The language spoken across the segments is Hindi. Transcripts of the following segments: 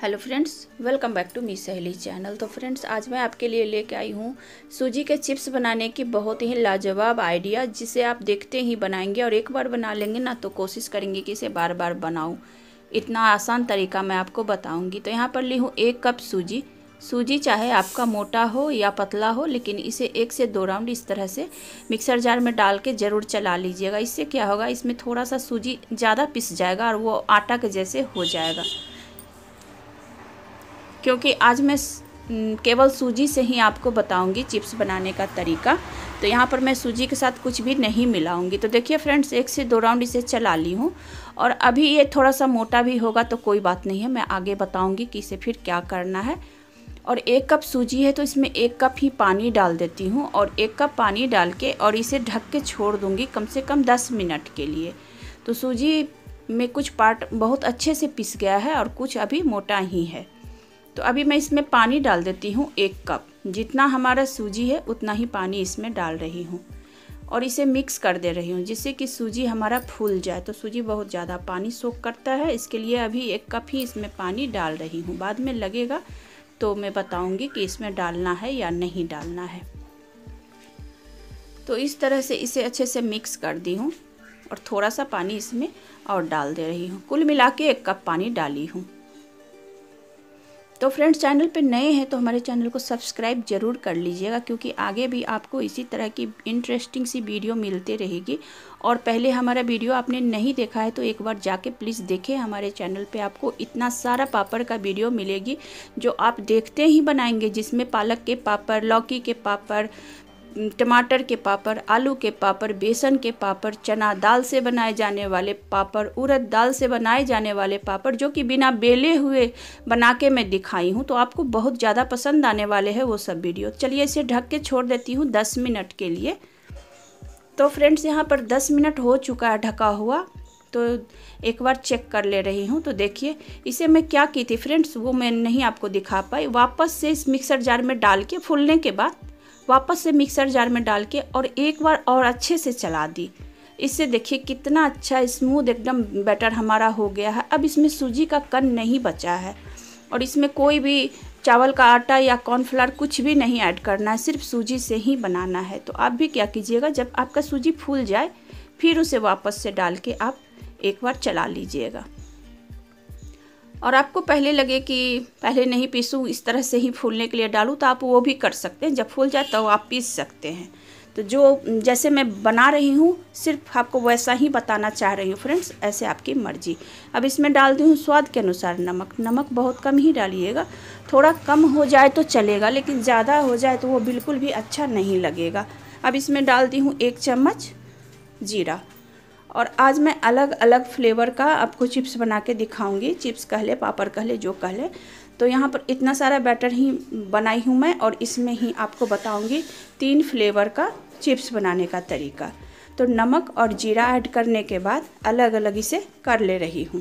Hello friends, welcome back to me Saheli channel. तो फ्रेंड्स, आज मैं आपके लिए लेके आई हूँ सूजी के चिप्स बनाने की बहुत ही लाजवाब आइडिया, जिसे आप देखते ही बनाएंगे और एक बार बना लेंगे ना तो कोशिश करेंगे कि इसे बार बार बनाऊँ। इतना आसान तरीका मैं आपको बताऊँगी। तो यहाँ पर ली हूँ 1 कप सूजी। सूजी चाहे आपका मोटा हो या पतला हो, लेकिन इसे 1 से 2 राउंड इस तरह से मिक्सर जार में डाल के ज़रूर चला लीजिएगा। इससे क्या होगा, इसमें थोड़ा सा सूजी ज़्यादा पिस जाएगा और वो आटा के जैसे हो जाएगा। क्योंकि आज मैं केवल सूजी से ही आपको बताऊंगी चिप्स बनाने का तरीका, तो यहाँ पर मैं सूजी के साथ कुछ भी नहीं मिलाऊंगी। तो देखिए फ्रेंड्स, 1 से 2 राउंड इसे चला ली हूँ और अभी ये थोड़ा सा मोटा भी होगा तो कोई बात नहीं है, मैं आगे बताऊंगी कि इसे फिर क्या करना है। और 1 कप सूजी है तो इसमें 1 कप ही पानी डाल देती हूँ और 1 कप पानी डाल के और इसे ढक के छोड़ दूँगी कम से कम 10 मिनट के लिए। तो सूजी में कुछ पार्ट बहुत अच्छे से पिस गया है और कुछ अभी मोटा ही है। तो अभी मैं इसमें पानी डाल देती हूँ 1 कप। जितना हमारा सूजी है उतना ही पानी इसमें डाल रही हूँ और इसे मिक्स कर दे रही हूँ, जिससे कि सूजी हमारा फूल जाए। तो सूजी बहुत ज़्यादा पानी सोख करता है, इसके लिए अभी 1 कप ही इसमें पानी डाल रही हूँ। बाद में लगेगा तो मैं बताऊँगी कि इसमें डालना है या नहीं डालना है। तो इस तरह से इसे अच्छे से मिक्स कर दी हूँ और थोड़ा सा पानी इसमें और डाल दे रही हूँ। कुल मिला के 1 कप पानी डाली हूँ। तो फ्रेंड्स, चैनल पे नए हैं तो हमारे चैनल को सब्सक्राइब ज़रूर कर लीजिएगा, क्योंकि आगे भी आपको इसी तरह की इंटरेस्टिंग सी वीडियो मिलती रहेगी। और पहले हमारा वीडियो आपने नहीं देखा है तो एक बार जाके प्लीज़ देखें। हमारे चैनल पे आपको इतना सारा पापड़ का वीडियो मिलेगी जो आप देखते ही बनाएंगे, जिसमें पालक के पापड़, लौकी के पापड़, टमाटर के पापड़, आलू के पापड़, बेसन के पापड़, चना दाल से बनाए जाने वाले पापड़, उड़द दाल से बनाए जाने वाले पापड़, जो कि बिना बेले हुए बना के मैं दिखाई हूँ। तो आपको बहुत ज़्यादा पसंद आने वाले हैं वो सब वीडियो। चलिए इसे ढक के छोड़ देती हूँ 10 मिनट के लिए। तो फ्रेंड्स, यहाँ पर 10 मिनट हो चुका है ढका हुआ। तो एक बार चेक कर ले रही हूँ। तो देखिए इसे मैं क्या की थी फ्रेंड्स, वो मैं नहीं आपको दिखा पाई। वापस से इस मिक्सर जार में डाल के फूलने के बाद वापस से मिक्सर जार में डाल के और एक बार और अच्छे से चला दी। इससे देखिए कितना अच्छा स्मूथ एकदम बैटर हमारा हो गया है। अब इसमें सूजी का कण नहीं बचा है और इसमें कोई भी चावल का आटा या कॉर्नफ्लावर कुछ भी नहीं ऐड करना है, सिर्फ सूजी से ही बनाना है। तो आप भी क्या कीजिएगा, जब आपका सूजी फूल जाए फिर उसे वापस से डाल के आप एक बार चला लीजिएगा। और आपको पहले लगे कि पहले नहीं पीसूँ, इस तरह से ही फूलने के लिए डालूँ, तो आप वो भी कर सकते हैं। जब फूल जाए तो आप पीस सकते हैं। तो जो जैसे मैं बना रही हूँ सिर्फ आपको वैसा ही बताना चाह रही हूँ फ्रेंड्स, ऐसे आपकी मर्जी। अब इसमें डाल दी हूँ स्वाद के अनुसार नमक। नमक बहुत कम ही डालिएगा, थोड़ा कम हो जाए तो चलेगा, लेकिन ज़्यादा हो जाए तो वो बिल्कुल भी अच्छा नहीं लगेगा। अब इसमें डाल दी हूँ 1 चम्मच जीरा। और आज मैं अलग अलग फ्लेवर का आपको चिप्स बना के दिखाऊंगी। चिप्स कह ले, पापड़ कह ले, जो कह ले। तो यहाँ पर इतना सारा बैटर ही बनाई हूँ मैं और इसमें ही आपको बताऊंगी 3 फ्लेवर का चिप्स बनाने का तरीका। तो नमक और जीरा ऐड करने के बाद अलग अलग इसे कर ले रही हूँ।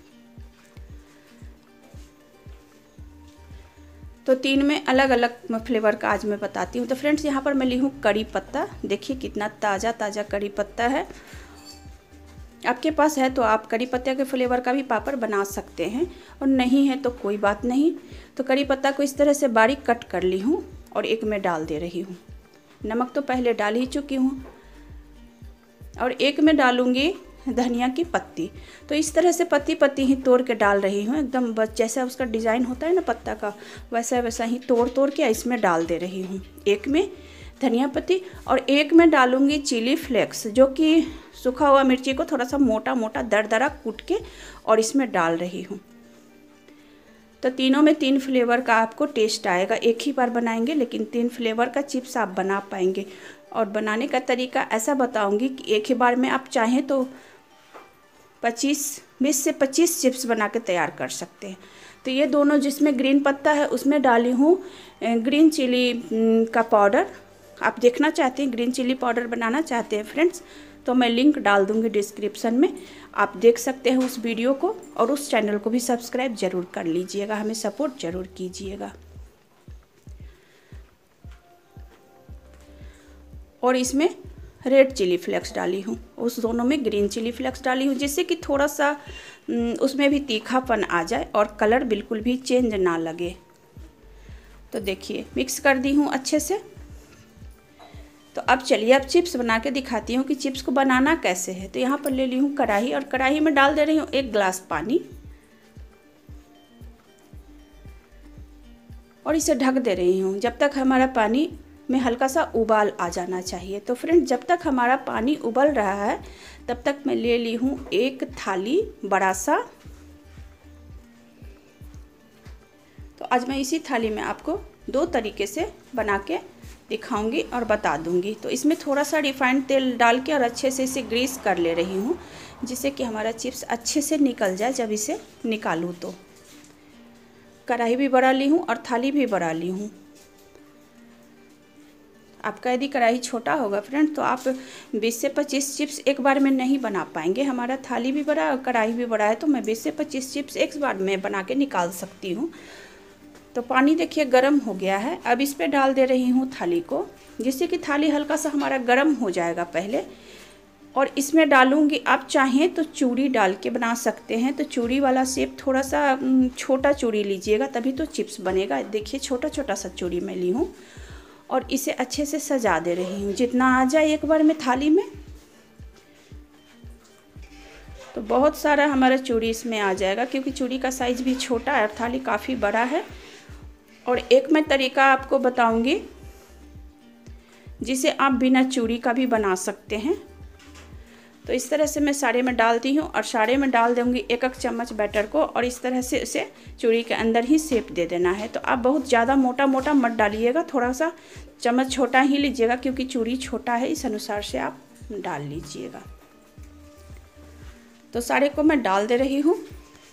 तो 3 में अलग अलग फ्लेवर का आज मैं बताती हूँ। तो फ्रेंड्स, यहाँ पर मैं ली हूँ कड़ी पत्ता। देखिए कितना ताज़ा ताज़ा कड़ी पत्ता है। आपके पास है तो आप कड़ी पत्ते के फ्लेवर का भी पापड़ बना सकते हैं, और नहीं है तो कोई बात नहीं। तो कड़ी पत्ता को इस तरह से बारीक कट कर ली हूँ और एक में डाल दे रही हूँ। नमक तो पहले डाल ही चुकी हूँ और एक में डालूँगी धनिया की पत्ती। तो इस तरह से पत्ती पत्ती ही तोड़ के डाल रही हूँ, एकदम बस जैसा उसका डिज़ाइन होता है ना पत्ता का, वैसा वैसा ही तोड़ तोड़ के इसमें डाल दे रही हूँ। एक में धनिया पत्ती और एक में डालूंगी चिली फ्लेक्स, जो कि सूखा हुआ मिर्ची को थोड़ा सा मोटा मोटा दरदरा कूट के और इसमें डाल रही हूँ। तो तीनों में 3 फ्लेवर का आपको टेस्ट आएगा। एक ही बार बनाएंगे लेकिन 3 फ्लेवर का चिप्स आप बना पाएंगे। और बनाने का तरीका ऐसा बताऊंगी कि एक ही बार में आप चाहें तो 20 से 25 चिप्स बना के तैयार कर सकते हैं। तो ये दोनों, जिसमें ग्रीन पत्ता है उसमें डाली हूँ ग्रीन चिली का पाउडर। आप देखना चाहते हैं, ग्रीन चिली पाउडर बनाना चाहते हैं फ्रेंड्स, तो मैं लिंक डाल दूंगी डिस्क्रिप्शन में, आप देख सकते हैं उस वीडियो को। और उस चैनल को भी सब्सक्राइब ज़रूर कर लीजिएगा, हमें सपोर्ट ज़रूर कीजिएगा। और इसमें रेड चिली फ्लेक्स डाली हूँ, उस दोनों में ग्रीन चिली फ्लेक्स डाली हूँ, जिससे कि थोड़ा सा उसमें भी तीखापन आ जाए और कलर बिल्कुल भी चेंज ना लगे। तो देखिए मिक्स कर दी हूँ अच्छे से। तो अब चलिए अब चिप्स बना के दिखाती हूँ कि चिप्स को बनाना कैसे है। तो यहाँ पर ले ली हूँ कढ़ाई और कढ़ाई में डाल दे रही हूँ 1 गिलास पानी और इसे ढक दे रही हूँ जब तक हमारा पानी में हल्का सा उबाल आ जाना चाहिए। तो फ्रेंड जब तक हमारा पानी उबल रहा है तब तक मैं ले ली हूँ एक थाली बड़ा सा। तो आज मैं इसी थाली में आपको 2 तरीके से बना के दिखाऊंगी और बता दूंगी। तो इसमें थोड़ा सा रिफाइंड तेल डाल के और अच्छे से इसे ग्रीस कर ले रही हूँ जिससे कि हमारा चिप्स अच्छे से निकल जाए जब इसे निकालूँ। तो कढ़ाई भी बड़ा ली हूँ और थाली भी बड़ा ली हूँ। आपका यदि कढ़ाई छोटा होगा फ्रेंड तो आप 20 से 25 चिप्स एक बार में नहीं बना पाएंगे। हमारा थाली भी बड़ा और कढ़ाई भी बड़ा है तो मैं 20 से 25 चिप्स एक बार में बना के निकाल सकती हूँ। तो पानी देखिए गर्म हो गया है। अब इस पे डाल दे रही हूँ थाली को जिससे कि थाली हल्का सा हमारा गर्म हो जाएगा पहले। और इसमें डालूंगी, आप चाहें तो चूड़ी डाल के बना सकते हैं। तो चूड़ी वाला शेप थोड़ा सा छोटा चूड़ी लीजिएगा तभी तो चिप्स बनेगा। देखिए छोटा छोटा सा चूड़ी मैं ली हूँ और इसे अच्छे से सजा दे रही हूँ जितना आ जाए एक बार में थाली में। तो बहुत सारा हमारा चूड़ी इसमें आ जाएगा क्योंकि चूड़ी का साइज़ भी छोटा है और थाली काफ़ी बड़ा है। और एक मैं तरीका आपको बताऊंगी जिसे आप बिना चूड़ी का भी बना सकते हैं। तो इस तरह से मैं सारे में डालती हूँ और सारे में डाल दूँगी 1-1 चम्मच बैटर को और इस तरह से इसे चूड़ी के अंदर ही शेप दे देना है। तो आप बहुत ज़्यादा मोटा मोटा मत डालिएगा, थोड़ा सा चम्मच छोटा ही लीजिएगा क्योंकि चूड़ी छोटा है, इस अनुसार से आप डाल लीजिएगा। तो सारे को मैं डाल दे रही हूँ।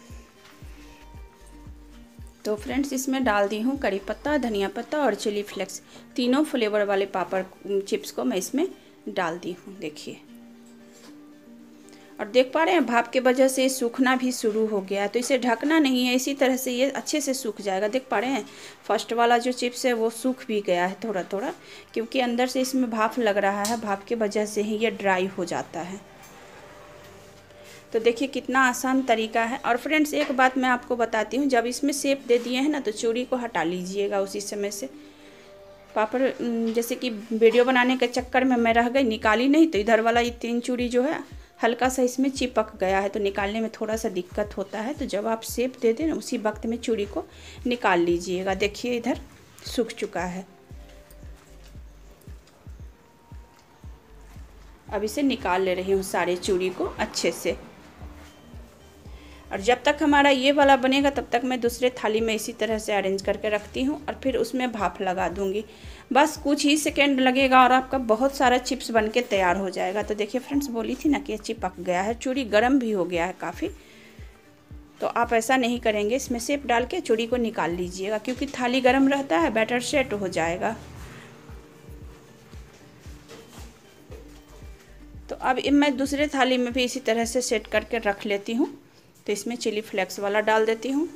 तो फ्रेंड्स इसमें डाल दी हूँ करी पत्ता, धनिया पत्ता और चिली फ्लेक्स, तीनों फ्लेवर वाले पापड़ चिप्स को मैं इसमें डाल दी हूँ। देखिए और देख पा रहे हैं भाप के वजह से सूखना भी शुरू हो गया है। तो इसे ढकना नहीं है, इसी तरह से ये अच्छे से सूख जाएगा। देख पा रहे हैं फर्स्ट वाला जो चिप्स है वो सूख भी गया है थोड़ा थोड़ा क्योंकि अंदर से इसमें भाप लग रहा है, भाप के वजह से ही ये ड्राई हो जाता है। तो देखिए कितना आसान तरीका है। और फ्रेंड्स एक बात मैं आपको बताती हूँ, जब इसमें शेप दे दिए हैं ना तो चूड़ी को हटा लीजिएगा उसी समय से। पापड़ जैसे कि वीडियो बनाने के चक्कर में मैं रह गई, निकाली नहीं, तो इधर वाला ये 3 चूड़ी जो है हल्का सा इसमें चिपक गया है तो निकालने में थोड़ा सा दिक्कत होता है। तो जब आप शेप दे दें ना उसी वक्त में चूड़ी को निकाल लीजिएगा। देखिए इधर सूख चुका है। अब इसे निकाल ले रही हूँ सारे चूड़ी को अच्छे से। और जब तक हमारा ये वाला बनेगा तब तक मैं दूसरे थाली में इसी तरह से अरेंज करके रखती हूँ और फिर उसमें भाप लगा दूँगी। बस कुछ ही सेकेंड लगेगा और आपका बहुत सारा चिप्स बन के तैयार हो जाएगा। तो देखिए फ्रेंड्स बोली थी ना कि ये चिपक गया है, चूड़ी गर्म भी हो गया है काफ़ी। तो आप ऐसा नहीं करेंगे, इसमें शेप डाल के चूड़ी को निकाल लीजिएगा क्योंकि थाली गर्म रहता है, बैटर सेट हो जाएगा। तो अब मैं दूसरे थाली में भी इसी तरह से सेट करके रख लेती हूँ। तो इसमें चिली फ्लेक्स वाला डाल देती हूँ।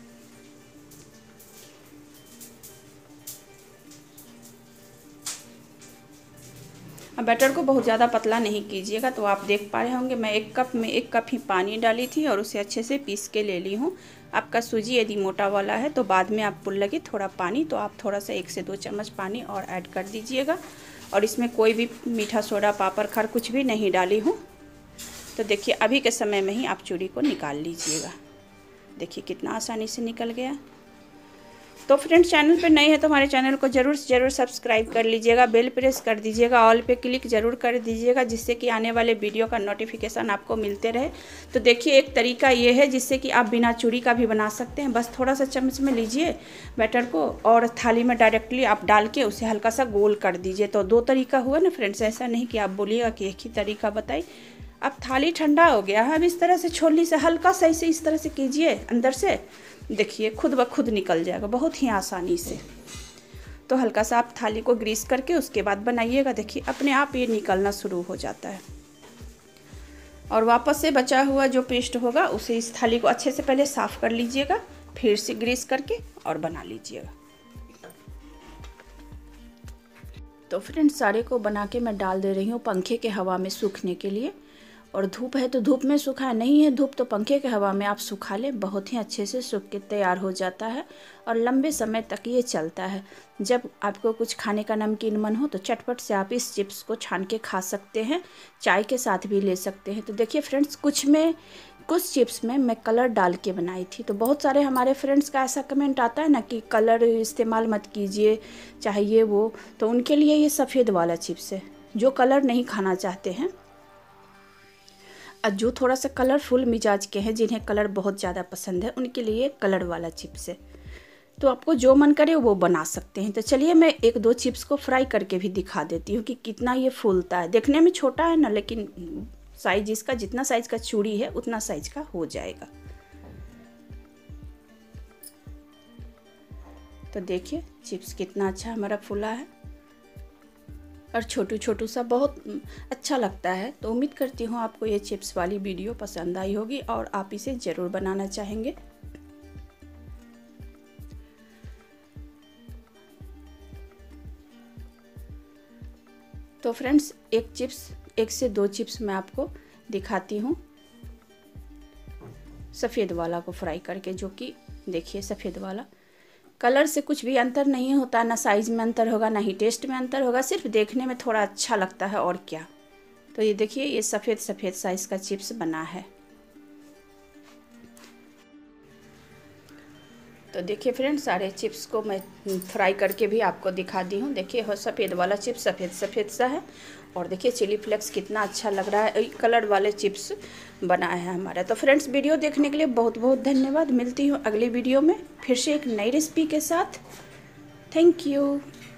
अब बैटर को बहुत ज़्यादा पतला नहीं कीजिएगा। तो आप देख पा रहे होंगे मैं 1 कप में 1 कप ही पानी डाली थी और उसे अच्छे से पीस के ले ली हूँ। आपका सूजी यदि मोटा वाला है तो बाद में आपको लगे थोड़ा पानी तो आप थोड़ा सा 1 से 2 चम्मच पानी और ऐड कर दीजिएगा। और इसमें कोई भी मीठा सोडा, पापड़ खार कुछ भी नहीं डाली हूँ। तो देखिए अभी के समय में ही आप चूड़ी को निकाल लीजिएगा। देखिए कितना आसानी से निकल गया। तो फ्रेंड्स चैनल पर नए हैं तो हमारे चैनल को ज़रूर से ज़रूर सब्सक्राइब कर लीजिएगा, बेल प्रेस कर दीजिएगा, ऑल पे क्लिक ज़रूर कर दीजिएगा जिससे कि आने वाले वीडियो का नोटिफिकेशन आपको मिलते रहे। तो देखिए एक तरीका ये है जिससे कि आप बिना चूड़ी का भी बना सकते हैं। बस थोड़ा सा चम्मच में लीजिए बैटर को और थाली में डायरेक्टली आप डाल के उसे हल्का सा गोल कर दीजिए। तो 2 तरीका हुआ ना फ्रेंड्स, ऐसा नहीं कि आप बोलिएगा कि एक ही तरीका बताई। अब थाली ठंडा हो गया है, अब इस तरह से छोलनी से हल्का सा इसे इस तरह से कीजिए अंदर से, देखिए खुद ब खुद निकल जाएगा बहुत ही आसानी से। तो हल्का सा आप थाली को ग्रीस करके उसके बाद बनाइएगा। देखिए अपने आप ये निकलना शुरू हो जाता है। और वापस से बचा हुआ जो पेस्ट होगा उसे इस थाली को अच्छे से पहले साफ़ कर लीजिएगा, फिर से ग्रीस करके और बना लीजिएगा। तो फ्रेंड्स सारे को बना के मैं डाल दे रही हूँ पंखे के हवा में सूखने के लिए। और धूप है तो धूप में सुखाएं, नहीं है धूप तो पंखे के हवा में आप सुखा लें, बहुत ही अच्छे से सूख के तैयार हो जाता है और लंबे समय तक ये चलता है। जब आपको कुछ खाने का नमकीन मन हो तो चटपट से आप इस चिप्स को छान के खा सकते हैं, चाय के साथ भी ले सकते हैं। तो देखिए फ्रेंड्स, कुछ चिप्स में मैं कलर डाल के बनाई थी, तो बहुत सारे हमारे फ्रेंड्स का ऐसा कमेंट आता है ना कि कलर इस्तेमाल मत कीजिए चाहे ये वो, तो उनके लिए ये सफ़ेद वाला चिप्स है। जो कलर नहीं खाना चाहते हैं और जो थोड़ा सा कलरफुल मिजाज के हैं, जिन्हें कलर बहुत ज़्यादा पसंद है, उनके लिए कलर वाला चिप्स है। तो आपको जो मन करे वो बना सकते हैं। तो चलिए मैं एक दो चिप्स को फ्राई करके भी दिखा देती हूँ कि कितना ये फूलता है। देखने में छोटा है ना, लेकिन साइज इसका जितना साइज का चूड़ी है उतना साइज का हो जाएगा। तो देखिए चिप्स कितना अच्छा हमारा फूला है और छोटू छोटू सा बहुत अच्छा लगता है। तो उम्मीद करती हूँ आपको ये चिप्स वाली वीडियो पसंद आई होगी और आप इसे ज़रूर बनाना चाहेंगे। तो फ्रेंड्स, एक से दो चिप्स मैं आपको दिखाती हूँ सफ़ेद वाला को फ्राई करके, जो कि देखिए सफ़ेद वाला कलर से कुछ भी अंतर नहीं होता, ना साइज़ में अंतर होगा ना ही टेस्ट में अंतर होगा, सिर्फ देखने में थोड़ा अच्छा लगता है और क्या। तो ये देखिए ये सफ़ेद साइज़ का चिप्स बना है। तो देखिए फ्रेंड्स, सारे चिप्स को मैं फ्राई करके भी आपको दिखा दी हूँ। देखिए सफ़ेद वाला चिप्स सफ़ेद सा है और देखिए चिली फ्लेक्स कितना अच्छा लग रहा है, कलर वाले चिप्स बनाया है हमारा। तो फ्रेंड्स, वीडियो देखने के लिए बहुत बहुत धन्यवाद। मिलती हूँ अगली वीडियो में फिर से एक नई रेसिपी के साथ। Thank you.